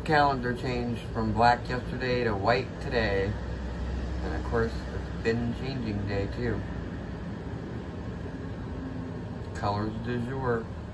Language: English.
calendar changed from black yesterday to white today. And of course, it's been changing day too. Colors du jour.